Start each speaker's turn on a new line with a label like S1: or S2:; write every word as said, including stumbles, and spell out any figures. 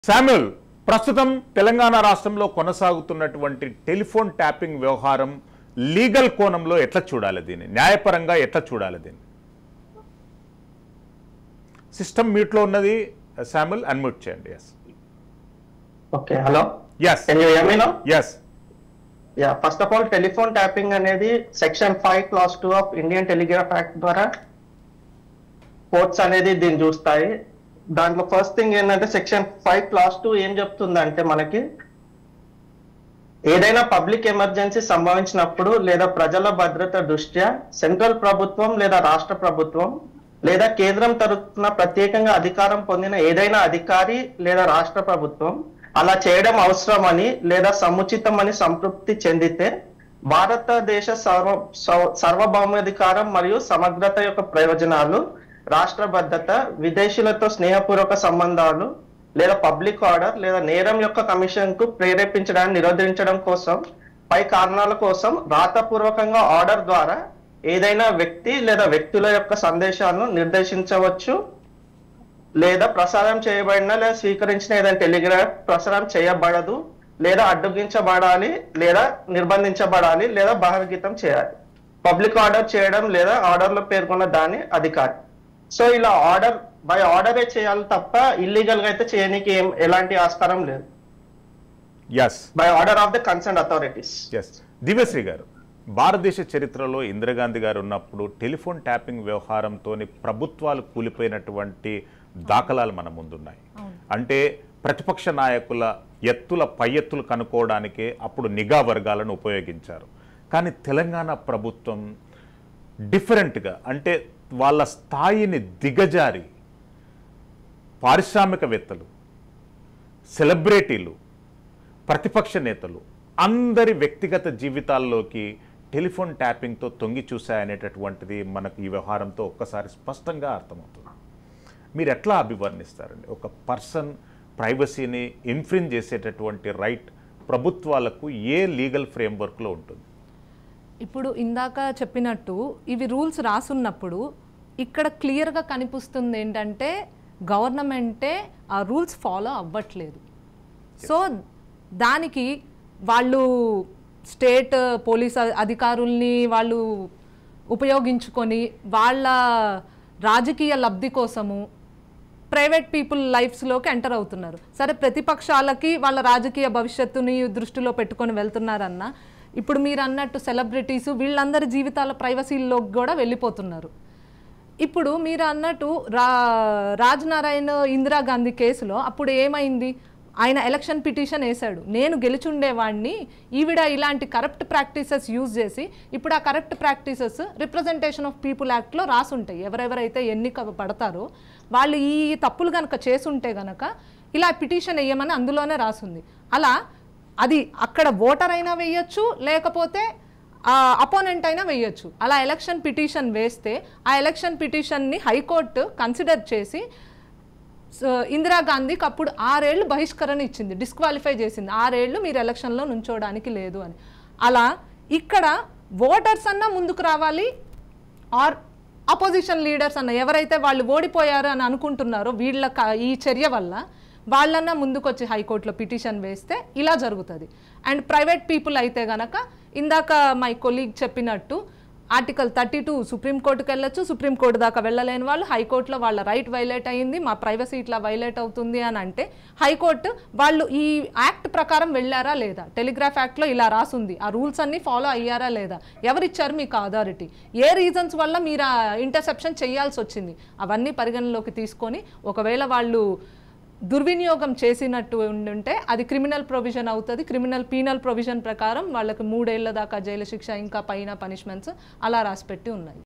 S1: Samuel, ప్రస్తుతం తెలంగాణ రాష్ట్రంలో కొనసాగుతున్నటువంటి టెలిఫోన్ ట్యాపింగ్ వ్యవహారం లీగల్ కోణంలో ఎట్లా చూడాలి, దీన్ని న్యాయపరంగా ఎట్లా చూడాలి? దీన్ని సిస్టమ్ మ్యూట్ లో ఉన్నది. శామ్యూల్ అన్మ్యూట్ చేయండి. Yes
S2: okay, hello.
S1: yes
S2: can you hear me now?
S1: yes
S2: yeah, first of all telephone tapping అనేది section five clause two of Indian Telegraph Act ద్వారా కోర్ట్స్ అనేది దీన్ని చూస్తాయి. దాంట్లో ఫస్ట్ థింగ్ ఏంటంటే సెక్షన్ ఫైవ్ క్లాస్ టూ ఏం చెప్తుందంటే మనకి ఏదైనా పబ్లిక్ ఎమర్జెన్సీ సంభవించినప్పుడు లేదా ప్రజల భద్రత దృష్ట్యా సెంట్రల్ ప్రభుత్వం లేదా రాష్ట్ర ప్రభుత్వం లేదా కేంద్రం తరఫున ప్రత్యేకంగా అధికారం పొందిన ఏదైనా అధికారి లేదా రాష్ట్ర ప్రభుత్వం అలా చేయడం అవసరమని లేదా సముచితమని సంతృప్తి చెందితే భారతదేశ సర్వ సార్వభౌమాధికారం మరియు సమగ్రత యొక్క ప్రయోజనాలు, రాష్ట్ర భద్రత, విదేశీయులతో స్నేహపూర్వక సంబంధాలు లేదా పబ్లిక్ ఆర్డర్ లేదా నేరం యొక్క కమిషన్ కు ప్రేరేపించడాన్ని నిరోధించడం కోసం పై కారణాల కోసం రాతపూర్వకంగా ఆర్డర్ ద్వారా ఏదైనా వ్యక్తి లేదా వ్యక్తుల యొక్క సందేశాలను నిర్దేశించవచ్చు లేదా ప్రసారం చేయబడిన లేదా స్వీకరించిన ఏదైనా టెలిగ్రాఫ్ ప్రసారం చేయబడదు లేదా అడ్డగించబడాలి లేదా నిర్బంధించబడాలి లేదా బహిర్గతం చేయాలి. పబ్లిక్ ఆర్డర్ చేయడం లేదా ఆర్డర్ లో పేర్కొన్న దాని అధికారి. సో ఇలా ఆర్డర్ బై ఆర్డరే చేయాలి తప్ప ఇల్లీగల్ గా అయితే చేయడానికి ఏం ఎలాంటి ఆస్కారం లేదు.
S1: yes
S2: by order of the concern authorities.
S1: yes Divyasri garu, భారతదేశ చరిత్రలో ఇందిరాగాంధీ గారు ఉన్నప్పుడు టెలిఫోన్ ట్యాపింగ్ వ్యవహారంతో ప్రభుత్వాలు కూలిపోయినటువంటి దాఖలాలు మన ముందున్నాయి. అంటే ప్రతిపక్ష నాయకుల ఎత్తుల పై ఎత్తులు కనుక్కోవడానికే అప్పుడు నిఘా వర్గాలను ఉపయోగించారు. కానీ తెలంగాణ ప్రభుత్వం డిఫరెంట్గా, అంటే వాళ్ళ స్థాయిని దిగజారి పారిశ్రామికవేత్తలు, సెలబ్రిటీలు, ప్రతిపక్ష నేతలు అందరి వ్యక్తిగత జీవితాల్లోకి టెలిఫోన్ ట్యాపింగ్తో తొంగి చూశాయనేటటువంటిది మనకు ఈ వ్యవహారంతో ఒక్కసారి స్పష్టంగా అర్థమవుతుంది. మీరు ఎట్లా అభివర్ణిస్తారండి? ఒక పర్సన్ ప్రైవసీని ఇన్ఫ్రింజ్ చేసేటటువంటి రైట్ ప్రభుత్వాలకు ఏ లీగల్ ఫ్రేమ్వర్క్లో ఉంటుంది?
S3: ఇప్పుడు ఇందాక చెప్పినట్టు ఇవి రూల్స్ రాసున్నప్పుడు ఇక్కడ క్లియర్గా కనిపిస్తుంది ఏంటంటే గవర్నమెంటే ఆ రూల్స్ ఫాలో అవ్వట్లేదు. సో దానికి వాళ్ళు స్టేట్ పోలీస్ అధికారుల్ని వాళ్ళు ఉపయోగించుకొని వాళ్ళ రాజకీయ లబ్ధి కోసము ప్రైవేట్ పీపుల్ లైఫ్స్లోకి ఎంటర్ అవుతున్నారు. సరే, ప్రతిపక్షాలకి వాళ్ళ రాజకీయ భవిష్యత్తుని దృష్టిలో పెట్టుకొని వెళ్తున్నారన్న, ఇప్పుడు మీరు అన్నట్టు సెలబ్రిటీస్ వీళ్ళందరి జీవితాల ప్రైవసీల్లోకి కూడా వెళ్ళిపోతున్నారు. ఇప్పుడు మీరు అన్నట్టు రా రాజనారాయణ ఇందిరాగాంధీ కేసులో అప్పుడు ఏమైంది? ఆయన ఎలక్షన్ పిటిషన్ వేశాడు, నేను గెలుచుండేవాడిని, ఈవిడ ఇలాంటి కరప్ట్ ప్రాక్టీసెస్ యూజ్ చేసి, ఇప్పుడు ఆ corrupt practices representation of people యాక్ట్లో రాసుంటాయి. ఎవరెవరైతే ఎన్నిక పడతారో వాళ్ళు ఈ తప్పులు కనుక చేసుంటే గనక ఇలా పిటిషన్ వేయమని అందులోనే రాసుంది. అలా అది అక్కడ ఓటర్ అయినా వేయచ్చు, లేకపోతే అపోనెంట్ అయినా వేయచ్చు. అలా ఎలక్షన్ పిటిషన్ వేస్తే ఆ ఎలక్షన్ పిటిషన్ని హైకోర్టు కన్సిడర్ చేసి ఇందిరాగాంధీకి అప్పుడు ఆరేళ్లు బహిష్కరణ ఇచ్చింది, డిస్క్వాలిఫై చేసింది. ఆరేళ్లు మీరు ఎలక్షన్లో నుంచోడానికి లేదు అని. అలా ఇక్కడ ఓటర్స్ అన్నా ముందుకు రావాలి, ఆర్ అపోజిషన్ లీడర్స్ అన్న ఎవరైతే వాళ్ళు ఓడిపోయారు అని అనుకుంటున్నారో వీళ్ళ ఈ చర్య వల్ల వాళ్ళన్నా ముందుకు వచ్చి హైకోర్టులో పిటిషన్ వేస్తే ఇలా జరుగుతుంది. అండ్ ప్రైవేట్ పీపుల్ అయితే గనక ఇందాక మై కొలీగ్ చెప్పినట్టు ఆర్టికల్ థర్టీ టూ సుప్రీంకోర్టుకు వెళ్ళొచ్చు, సుప్రీంకోర్టు దాకా వెళ్ళలేని వాళ్ళు హైకోర్టులో వాళ్ళ రైట్ వైలేట్ అయ్యింది, మా ప్రైవసీ ఇట్లా వైలేట్ అవుతుంది అని అంటే హైకోర్టు వాళ్ళు ఈ యాక్ట్ ప్రకారం వెళ్ళారా లేదా, టెలిగ్రాఫ్ యాక్ట్లో ఇలా రాసుంది, ఆ రూల్స్ అన్నీ ఫాలో అయ్యారా లేదా, ఎవరిచ్చారు మీకు అథారిటీ, ఏ రీజన్స్ వల్ల మీరు ఆ ఇంటర్సెప్షన్ చేయాల్సి వచ్చింది, అవన్నీ పరిగణలోకి తీసుకొని ఒకవేళ వాళ్ళు దుర్వినియోగం చేసినట్టు ఉంటే అది క్రిమినల్ ప్రొవిజన్ అవుతుంది. క్రిమినల్ పీనల్ ప్రొవిజన్ ప్రకారం వాళ్ళకి మూడేళ్ల దాకా జైలు శిక్ష, ఇంకా పైన పనిష్మెంట్స్ అలా రాసిపెట్టి ఉన్నాయి.